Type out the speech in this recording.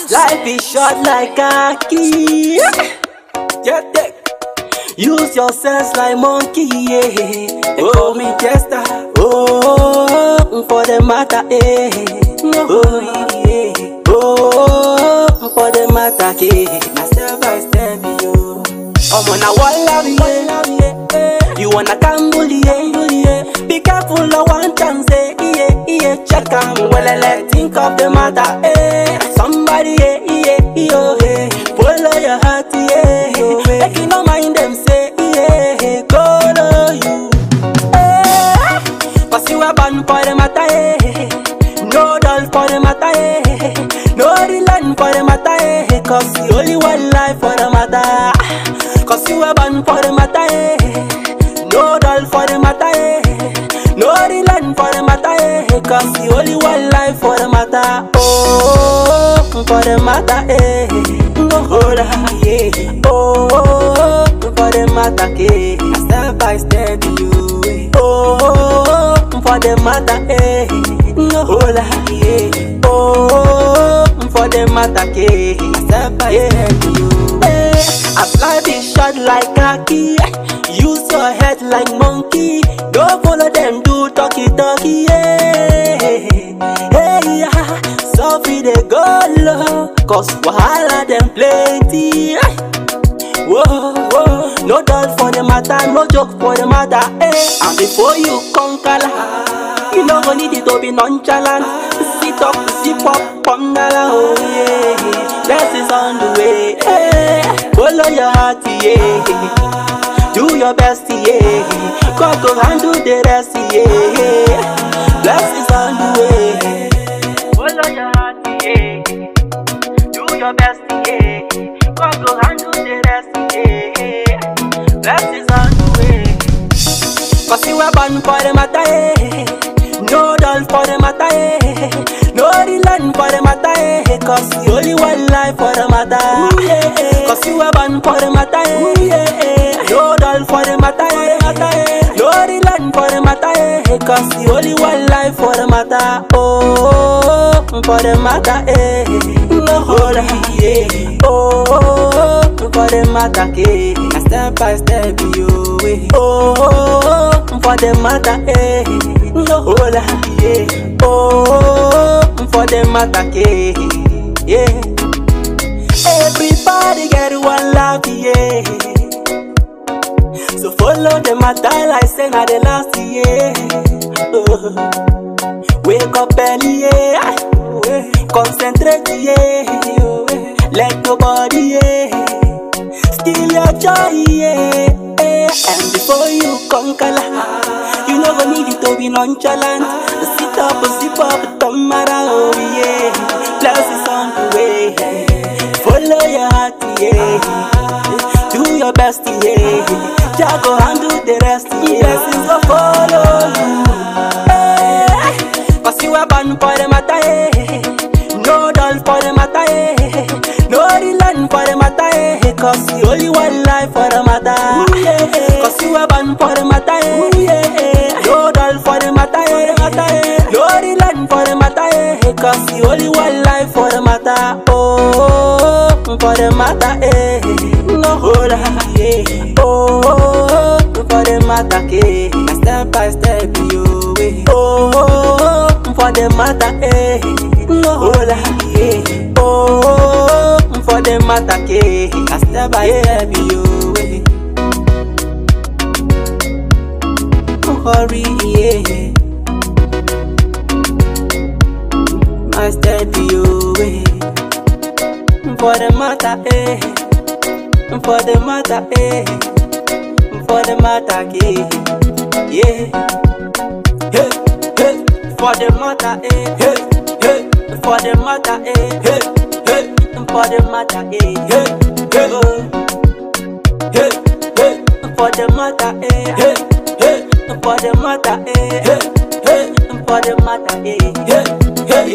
Life is short like a key. Get that. Use your sense like monkey, yeah. They call me Jester. Oh, for the matter, eh. Oh, yeah. Oh, for the matter, yeah. Now step by step, yo. I'm on a wall of yeah. You wanna gamble, yeah. Be careful of one chance, yeah. Check out, well, let's think of the matter, eh. Somebody, yeah. Follow your heart, yeah. Make you no mind them say, yeah. Go to you, eh. Cause you are born for the matter, eh. No doll for the matter, eh. No land for the matter, eh. Cause you only one life for the matter. Cause you are born for the matter, eh. No doll for the matter, eh. No land for the matter, eh. Cause you only one life for the matter. Oh, for the matter, eh. No hold on, yeah. Oh, for the matter, eh. Step by step, you, eh. Oh, for the matter, eh. No hold on, yeah. Oh, for the matter, eh. Step by step, you, eh. As life is short like a key, use your head like monkey. Don't follow them, do talky, yeah. Hey, yeah. So free they go low, cause wahala them plenty. Whoa, no doubt for the matter, no joke for the matter, eh. And before you conquer, you know go need it to be nonchalant. Sit up, zip up, pump down, oh yeah. Blessings on the way, eh. Follow your heart, yeah. Do your best, yeah. God go handle the rest, yeah. Blessings on the way. Follow your heart, yeah. Do your best, yeah. God go handle the rest, yeah. Blessings on the way. Cause you are born for the matter, eh. No doll for the matter, eh. No land for the matter, eh. Cause you only one life for the matter. Cause you are born for the matter, eh. No doll for the matter, eh. No land for the matter, eh. Cause you only one life for the matter. Oh, for the matter, eh. No hold on, yeah. Oh, for the matter, eh. Step by step, you, eh. Oh, for the matter, eh. No hold on, yeah. Oh, for the matter, eh. Yeah. Everybody get one life, yeah. So follow the matter like say na the last, yeah. Wake up early, yeah. Concentrate, yeah. Let nobody, yeah. Steal your joy, yeah. And before you conquer, you never need it to be nonchalant. Sit up, zip up, turn around, oh yeah. Blessings on the way. Follow your heart, yeah. Do your best, yeah. Just go handle the rest, yeah. Blessings will follow you. Cause you are born for the matter, eh. No doll for the matter, eh. No land for the matter, eh. Cause you only one life for the matter. Cause you are born for the matter, eh. No doll for the matter, eh. No land for the matter, eh. Cause you only one life for the matter. Oh, for the matter, eh. No hold on, yeah. Oh, for the matter, eh. Step by step, you, eh. Oh, for the matter, eh. No hold on, yeah. Oh, for the matter, eh. Step by step, you, eh. Hurry, yeah. My step, you, eh. For the matter, eh. For the matter, eh. For the matter, eh. Yeah. Hey, hey. For the matter, eh. Hey, hey. For the matter, eh. Hey, hey. For the matter, eh. Hey, hey. Hey, hey. For the matter, eh. Hey, hey. For the matter, eh. Hey, hey. For the matter, eh. Hey, hey.